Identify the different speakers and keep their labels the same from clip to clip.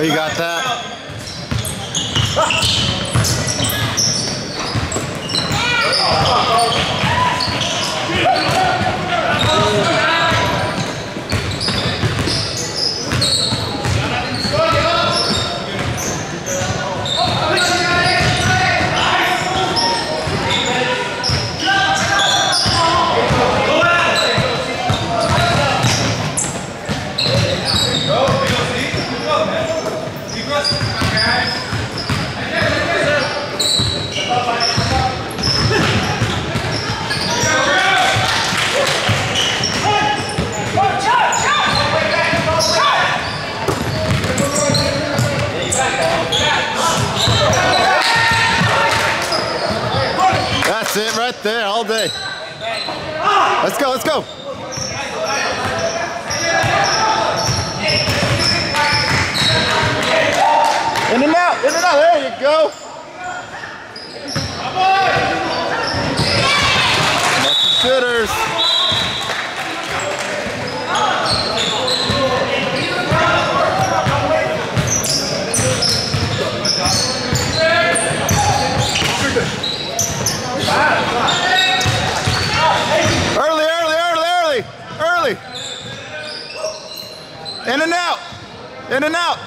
Speaker 1: you got that? That's it right there all day. Let's go, let's go. In and out, there you go. Lucky shooters. Early. In and out. In and out.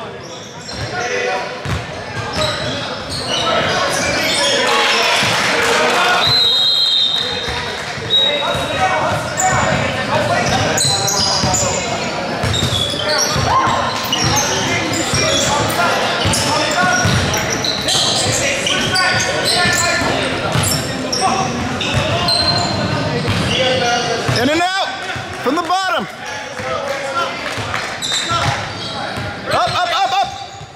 Speaker 1: In and out. From the bottom. Up, up, up, up.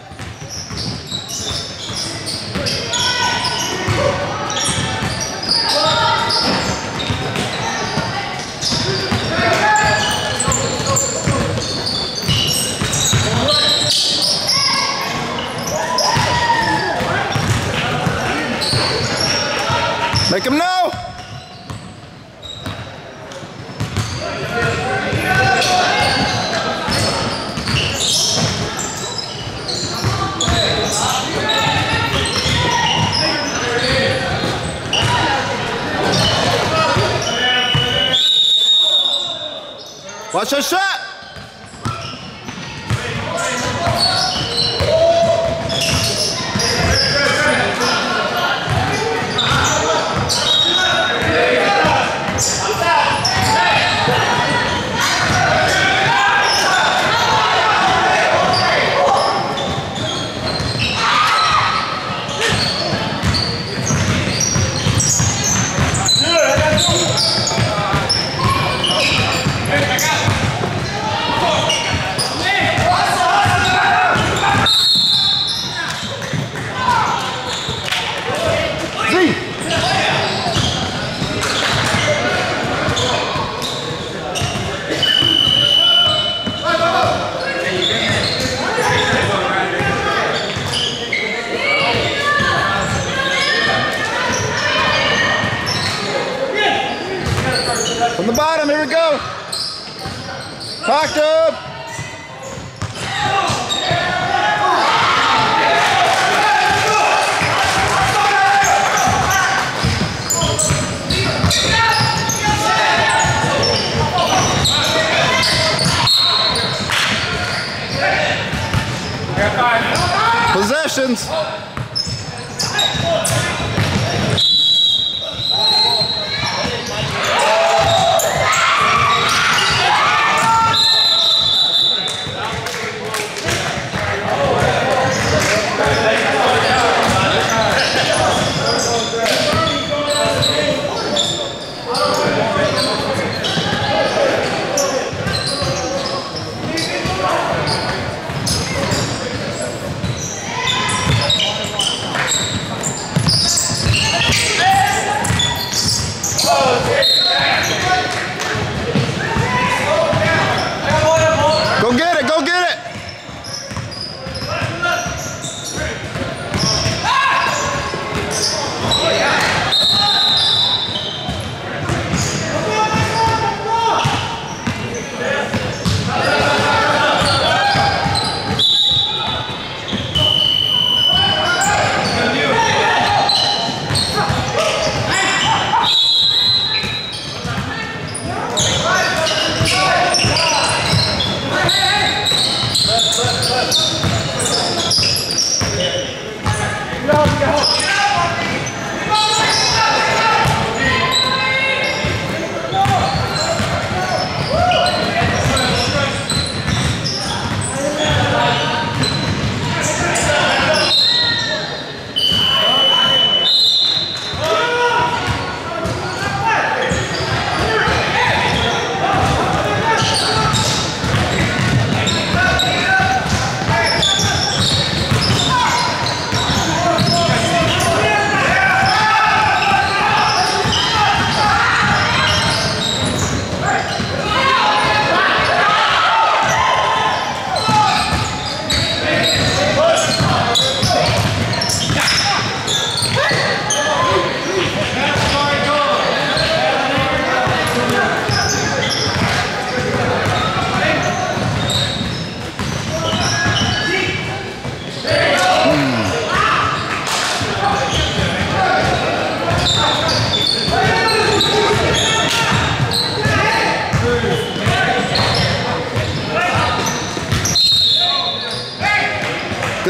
Speaker 1: Make him know. Watch your shot! From the bottom, here we go. Talk to him. Possessions.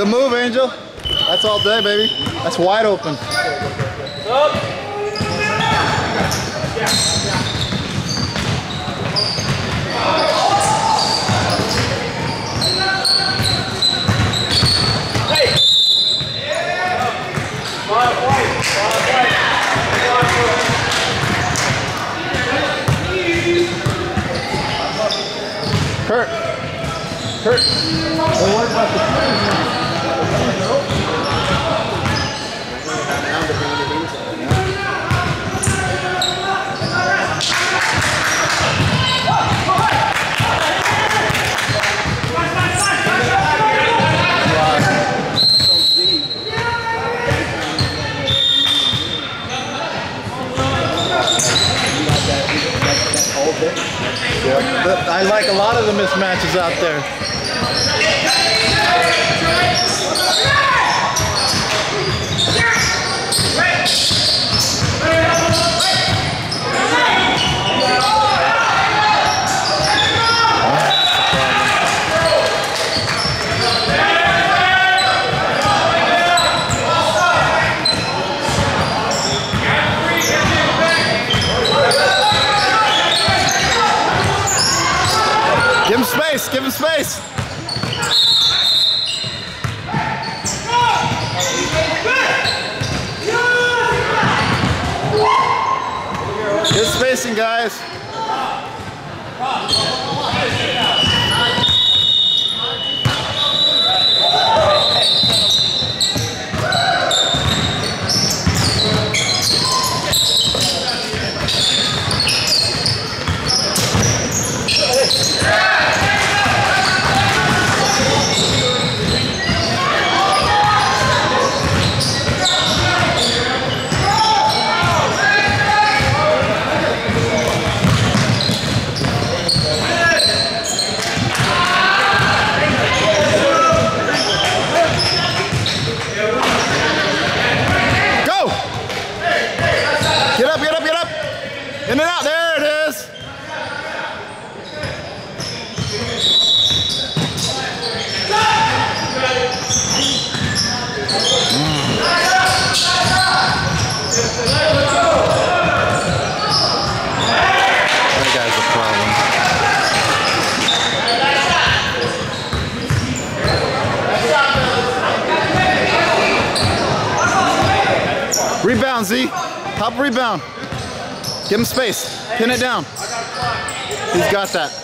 Speaker 1: Good move, Angel. That's all day, baby. That's wide open. Kurt. Don't worry about the yeah. I like a lot of the mismatches out there. Give him space, give him space. Good spacing, guys. In and out, there it is. That guy's a problem. Rebound, Z. Top rebound. Give him space. Pin it down. He's got that.